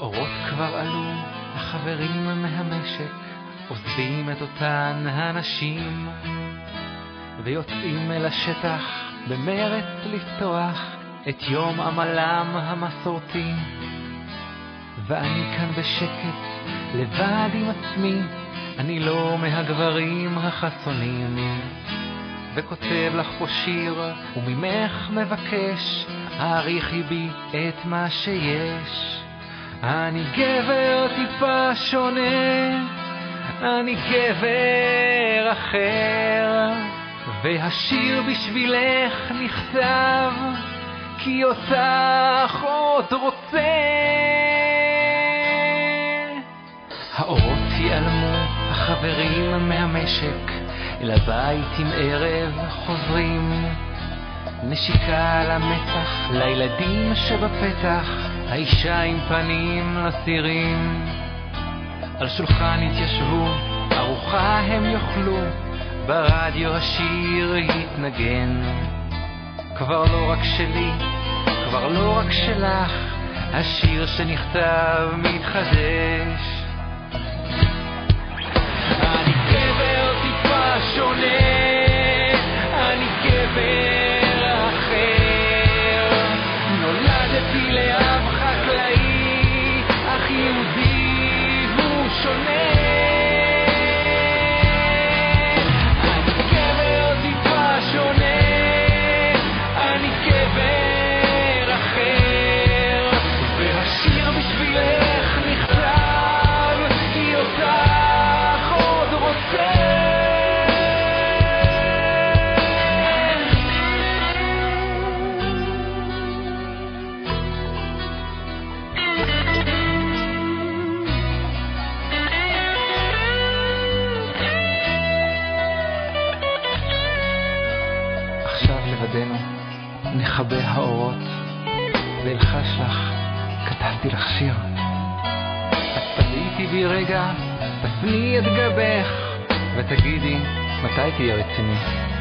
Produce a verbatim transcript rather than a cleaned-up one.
האורות כבר עלו, החברים מהמשק עוזבים את אותן הנשים ויוצאים אל השטח במרץ לפתוח את יום עמלם המסורתי. ואני כאן בשקט לבד עם עצמי, אני לא מהגברים החסונים, וכותב לך פה שיר וממך מבקש העריכי בי את מה שיש. אני גבר טיפה שונה, אני גבר אחר, והשיר בשבילך נכתב כי אותך עוד רוצה. האורות ייעלמו, החברים מהמשק אל הבית עם ערב חוזרים, נשיקה על המצח לילדים שבפתח, האישה עם פנים לסירים. על שולחן התיישבו, ארוחה הם יאכלו, ברדיו השיר התנגן. כבר לא רק שלי, כבר לא רק שלך, השיר שנכתב מתחדש. אני גבר טיפה שונה, אני גבר אחר, נולדתי לאב חקלאי, אך יהודי הוא שונה. אני גבר טיפה שונה, אני גבר אחר, והשיר בשבילך נכתב כי אותך עוד רוצה. עכשיו לבדנו נכבה האורות ואלחש לך, כתבתי לך שיר. את תביטי בי רגע, תפני את גבך ותגידי מתי תהיה רציני.